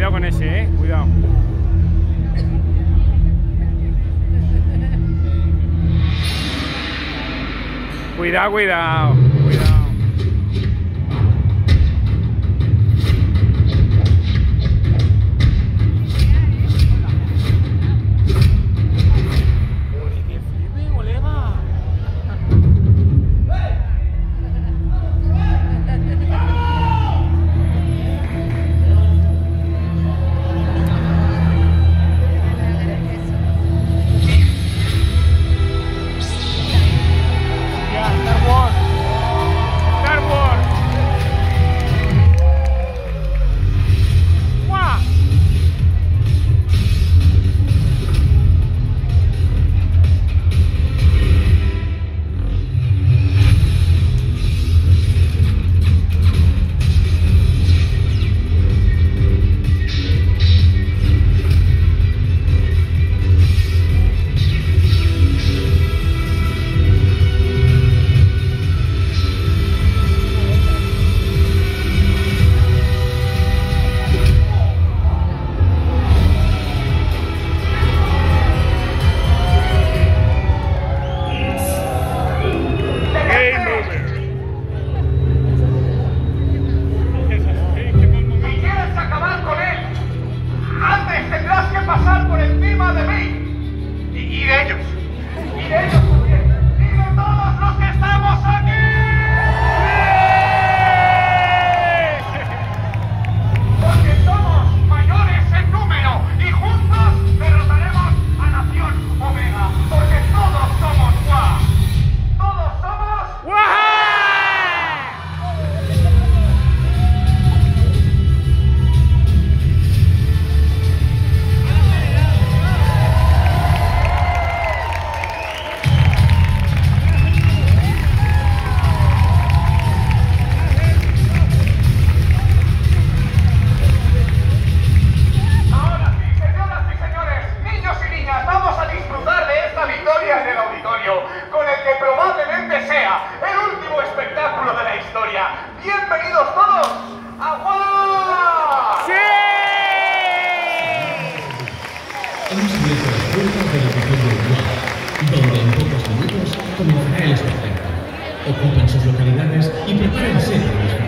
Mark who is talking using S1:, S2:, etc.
S1: Cuidado con ese, cuidado. Cuidado, cuidado, cuidado.
S2: Con el que probablemente sea el último espectáculo de la historia. ¡Bienvenidos todos a ¡Guau!
S1: ¡Sí!
S3: Hemos abierto las puertas del auditorio Guau, donde en pocos minutos comenzará el espectáculo. Ocupen sus localidades y prepárense para disfrutar.